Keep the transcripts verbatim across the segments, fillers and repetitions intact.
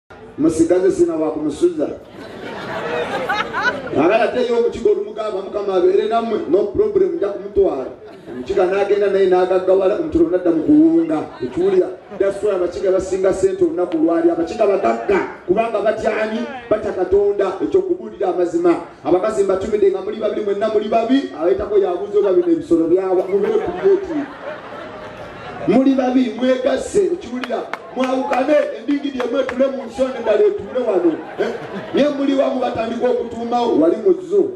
musigaze sina wa kumusuza agala teyo mukigo lumugamba mukama abere namwe no problem nja kumutwala mukiga nagenda naye nagagawala omutulo nadda mukuwunga ekiwulira daswa abakiga basinga sente olunaku lwali abakiga bagagga kubanga batyani batya katonda ekyo kubulira amazima abakazi mbatumide nga muli babiri mwenna muli babi abayitako yabuzo babiri ebisolo byawa mubere kuleti muli babi mwegase ekiwulira mwawukane endingidi emwe tule mu nsonde ndala etule wano naye muli wamu batandika okutuumawo wali muzo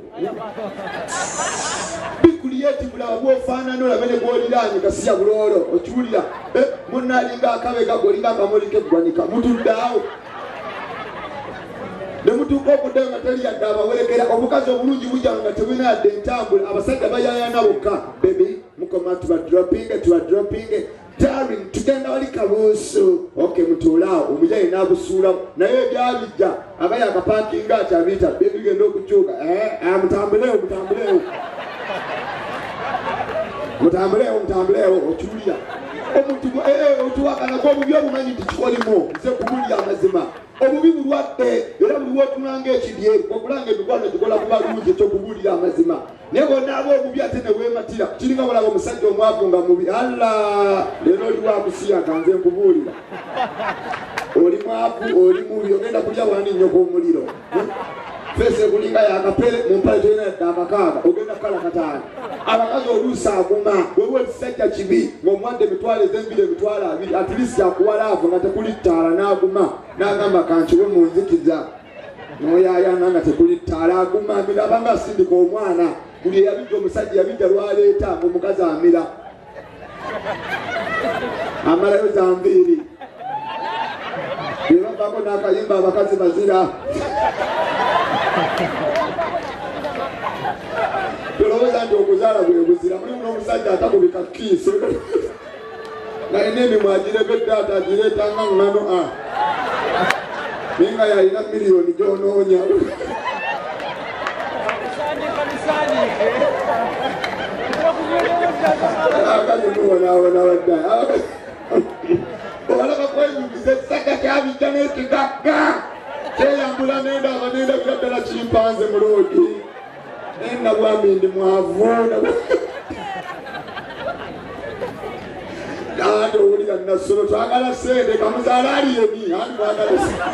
bikuliyeti bulaba bwofaanana olabe ne bwoliraanye kasiya buloolo okiwulira munna alinga akabega golinga akamuli keggwanika mutuddaawo ne mutuuka okuddayo nga teri yadde abawerekera obukazi obulungi bujja nga tebulina yadde entambula abasajja bayayana bokka bebi mukoma tubadropinge tubadropinge Darling, tugenda wali kabuusu. Okay, mutulao, umujayi nabusuula. Naye byabijja, abaya akaparkinga akyabita, bebi genda okukyuka. Eh, ah, mutambuleo, mutambuleo. Mutambuleo, mutambuleo, okiwulira. Omuntu eh eh otuwakana ko obubi obumanyi nti kikolimo, nze kubulira amazima. Obubi bulwadde, era buli wotunanga ekidyeri, okulanga emikwano gikola kuba lungi ekyo kubulira amazima. Naye bonna abo obubi ate ne weematira, kiringa balaba omusajja omwavu nga mubi. Allah, leero oli wa kusiya kanze nkubuulira. Oli mwavu, oli mubi, ogenda kulya wani nnyoko omuliro. Fese kulinga yakapele mumpale toyina yadde akakaaga ogenda kala kataano abakazi oluusi aguma wewe ekisajja kibi ng'omwadde emitwalo ez'embiri emitwalo abiri at least yakuwalaavu nga tekuli ttaala n'aguma n'agamba kankiwe mu nzikiza n'oyaayana nga tekuli ttaala aguma amira abanga asindika omwana buli eyabijja omusajja yabijja lwaleeta ng'omukazi amira amalayo za nviiri bebavako n'akayimba abakazi bazira tulowooza nti okuzaala bwe buzira mulimu n'omusajja atakubika kiisi naye n'emimwe agirebedde ate agireetanga ŋŋano a naye nga yalina miliyoni gy'onoonya abakazi mubonaabona baddayo obalaba kwenyumiza ekisajja kyabijja n'ekigagga kyeyambula n'endaba n'endabira ddala kimpanze mu loodi nena bwami ndi mwavu ate owulira nasolo twagala sente kamuzaala aliyeni andi mwagala sente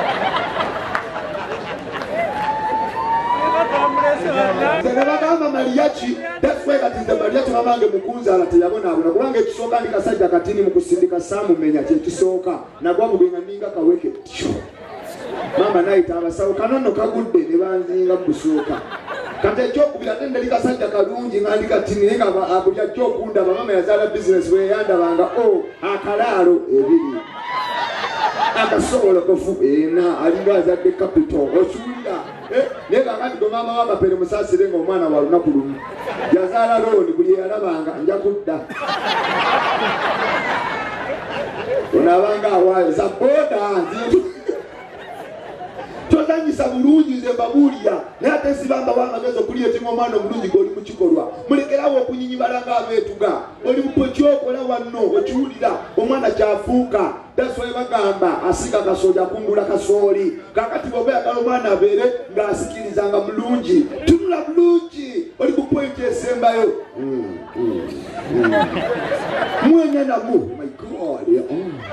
nze bagamba maliyaki defwe kati nze maliyaki mamange mukunzaala teyabonaabona kubanga ekisooka ndi kasajja katini mu kusindika saamumenya kyekisooka nagwa mugenga ninga kaweke mama nayita abasawo kanono kagudde ne banzinga kusooka kati ekyokubira ate ndali kasajja kalungi nga ndi katini naye nga abulya kyokundaba mama yazaala bizinesi bweyandabanga o akalaalo ebiri akasobolokofu ena alinga azadde kapito okiwulira naye kakati gwe maama wamapere musaasire nga omwana wa lunaku lumu yazaala looni buli eyalabanga nja kudda onaabanga awaayo za boda nzi tozanyisa bulungi nze mbabuulira naye ate sibamba wamagezi okuliya ekinga omwana omulungi g'oli mu kikolwa mulekerawo okunyinyibala ng'abeetuga oli mupo kyokola wanno okiwulira omwana kyafuuka daswaye bagamba asiga kasooli akungula kasooli kakati bw'oba yagala omwana abeere ng'asikirizanga mulungi tunula bulungi oli ku pointi esembayo mwenya namu my god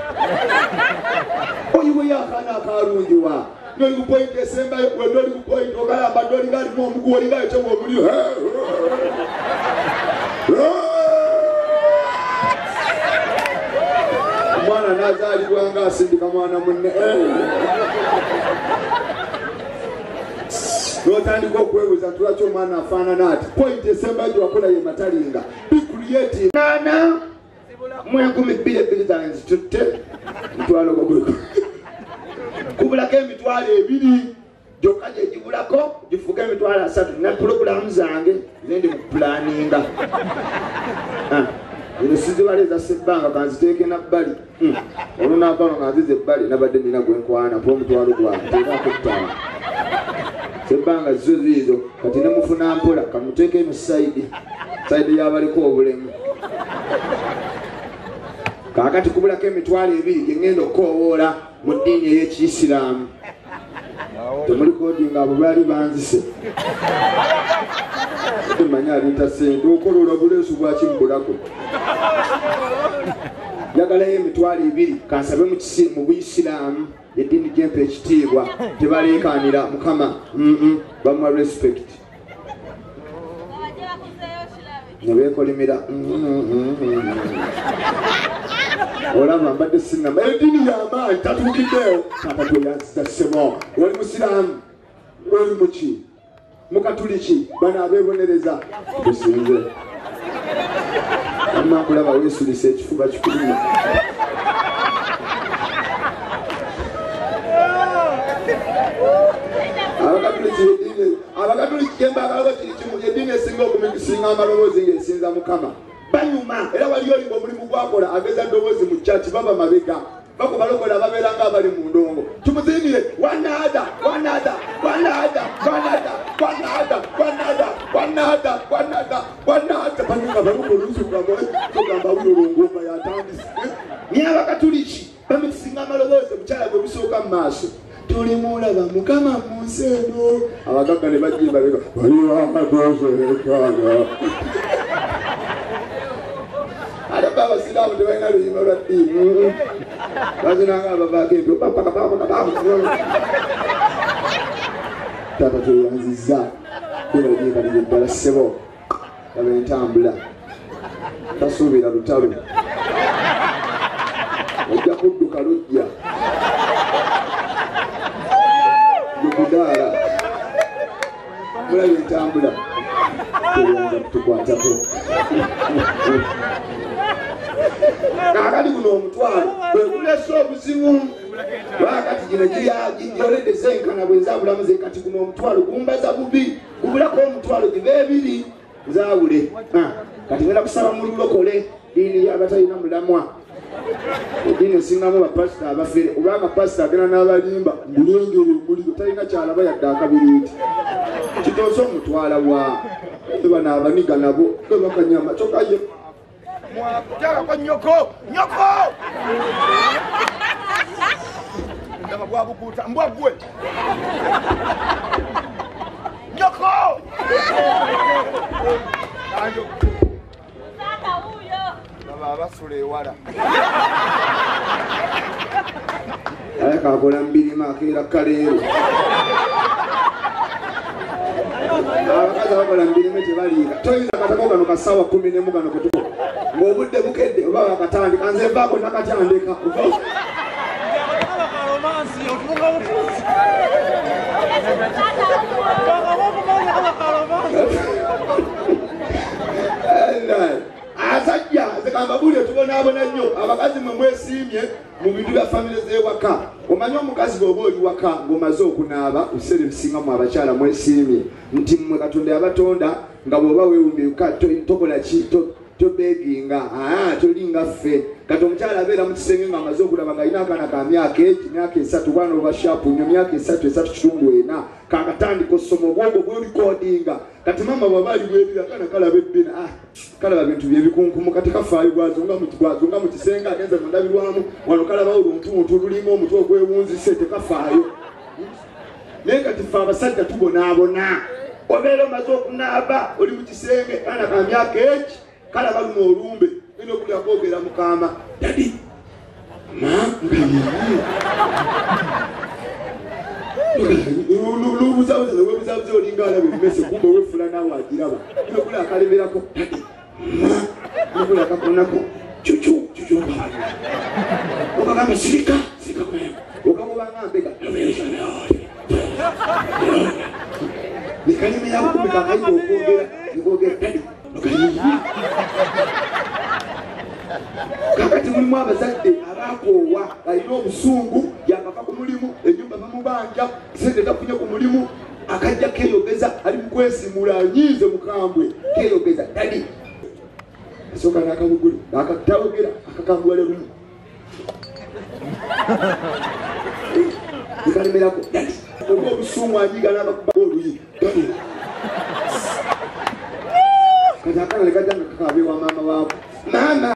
oyi we yakaana akalungiwa noli ku point esembayo we noli ku point ogalamba noli ngalimu omugu olingayo kyewa omuliro omwana nazaalibwa nga asindika mwana munne n'otandika okwebuuza nti lwaki omwana afaanana ati point esembayo gyewakola ye matalinga bicreati nana mu enkumi bbiri ebbiri zange nzitutte mutwalo gogweko kubulako emitwalo ebiri gyokka gye gibulako gifuuka emitwalo asatu na pulogulaamu zange zendi mu kupulaninga eno sizibaleeza sebbanga kanziteeke nabbali olunaakano kanziza ebbali nabadde nina gwenkwana pa omutwalo gwange teekako ttaano sebbanga zizo ziizo kati ne mufuna mpola kamuteeke eno sayidi sayidi yabaliko obulemu kaakati kubulako emitwalo ebiri gye ngenda okukoowoola mu ddiini ey'Ekiyisiraamu temuli kodinga abo baali banzise manya alinta sente okolola buleesu bwakimbulako njagalayo emitwalo ebiri kansabe mu Buyisiraamu eddiini gyempa ekitiibwa tebaleekaanira Mukama bamuwa respect nebeekolimira olaba mbadde sinamba eddiini y'amaanyi tatuukiddeyo kata tweyanziza ssebo oli musiraamu oli muki mukatuliki bano abeebonereza tusinze amma kulaba weesulisa ekifuba kikuluma abakatuliki eddiini abakatuliki kyembagalako kiri kimu eddiini esinga okumikisinga amaloboozi ng'esinza Mukama banyuma era wali olinga omulimu gwakola ageza ddoboozi mu kyaki baba mabega bakubalokola ababeera nga abali mu ndongo tumuziinire wanada wanada wanada wanada wanada wanada wanada wanada wanada baninga balokola oluusi kugamba wulolongomba yatandise niye abakatuliki bamikisinga amaloboozi mukyala gwe bisooka mu maaso tulimulaba Mukama mu nsi eno abagagga ne bajimba bega waliwakatoserekana alaba abasiraamu tebalina luyimba lwa ddiini bazinanga abavaako empyo taata tweyanzizza erajekalire ddala ssebo laba entambula tasuubira lutalo ojja kudduka lujja lukudaala mulaba entambula tuyinza kutukwatako kakati guno omutwalo bwekulesa obuzibu lwakati gino gyoledde zenkana bwenzabulamu ze kati guno omutwalo gumbaza bubi gubulako omutwalo giba ebiri nzaawule kati ngenda kusaba mu lulokole diini yabatalina mulamwa eddiini esingamu bapasita abafere oba amapasita agenda n'abalimba mulengere omuliro talina kyalaba yadde akabiriiti kitoosa omutwala wa ebana abaniga nabo ebakanyama kyokaye mwakutala kwa nyoko nyoko ndaba bwabukuta mbwagwe nyoko anjo tata huyo baba basule ewala ayaka akola mbirima akeera kaleero abakazi abakola mbirime tebaliika toyinza katako kano kasawa kumi nemu kano ketuko ng'obudde bukedde oba wakatandika nze mbaako nakatandika asajja zikamba buli tubonaabona nnyo abakazi mwe mwesiimye mu bintu bya famire z'ewaka omanye omukazi bw'oba oli waka ng'omaze okunaaba biseera ebisingamu abakyala mwesiimye nti mmwe Katonda yabatonda nga bw'oba weewumbye tokola ki tobeginga tolinga ffe kati omukyala abeera mu kisenge ng'amaze okulaba nga alina akaana ka myaka egi myaka esatu bwana oba shapu nnyo myaka esatu esatu kitundu ena kakatandika osoma obwongo bwerikodinga kati mama bw'aba ali bwebiri akaana kalaba ebbina kalaba bintu byebikunkumu kati kafaayo gwazonga mu kisenge agenze mu ndabirwamu wano kalaba oluntuntu lulinga omutwe ogwewunzise tekafaayo naye kati ffe abasajja tubonaabona obeera omaze okunaaba oli mu kisenge kaana ka myaka egi kalaba luno olumbe nina okulya kwogera mukama dadi ma lubuzabuza olinga alaba ebimese kumba owefula naawe agiraba nina okulya akalemerako dadi ma nokulya akakonako cucu cucu okaali okagamba sirika sirika kwemu okakubanga mbega nikalime yakukumika akaita okwogera nikwogera dadi kakati mulimu abazadde abakoowa alina obusungu yakava ku mulimu enyumba bamubanja sente tafunye ku mulimu akajja keyogeza ali mukwesimula anyiize mukambwe keyogeza dadi asooka nakabugulu akatawogera akakanguwale lumu nikalemerako dadi oba obusungu anyiga nakakuba oluyi dadi kati akana lekajja nga kakabewa maama waako mama